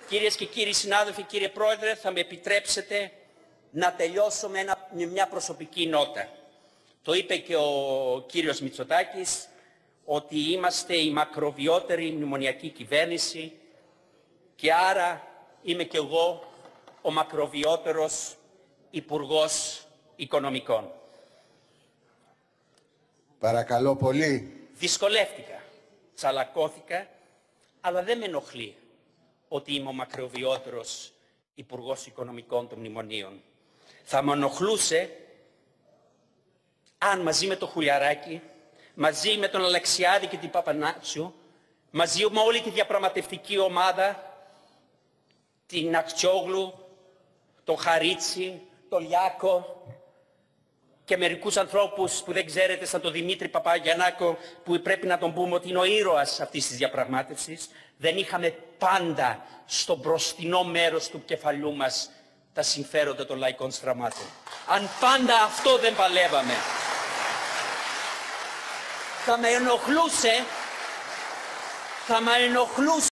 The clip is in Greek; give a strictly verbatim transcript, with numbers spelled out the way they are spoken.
Κυρίες και κύριοι συνάδελφοι, κύριε Πρόεδρε, θα με επιτρέψετε να τελειώσω με, ένα, με μια προσωπική νότα. Το είπε και ο κύριος Μητσοτάκης, ότι είμαστε η μακροβιότερη μνημονιακή κυβέρνηση και άρα είμαι και εγώ ο μακροβιότερος Υπουργός Οικονομικών. Παρακαλώ πολύ. Δυσκολεύτηκα, τσαλακώθηκα, αλλά δεν με ενοχλεί ότι είμαι ο μακροβιότερος Υπουργός Οικονομικών των Μνημονίων. Θα με ενοχλούσε αν μαζί με το Χουλιαράκη, μαζί με τον Αλεξιάδη και την Παπανάτσιο, μαζί με όλη τη διαπραγματευτική ομάδα, την Ακτιόγλου, τον Χαρίτσι, τον Λιάκο και μερικούς ανθρώπους που δεν ξέρετε, σαν τον Δημήτρη Παπαγιαννάκο, που πρέπει να τον πούμε ότι είναι ο ήρωας αυτής της διαπραγμάτευσης, δεν είχαμε πάντα στο μπροστινό μέρος του κεφαλιού μας τα συμφέροντα των λαϊκών στραμμάτων. Αν πάντα αυτό δεν παλεύαμε, θα με ενοχλούσε, θα με ενοχλούσε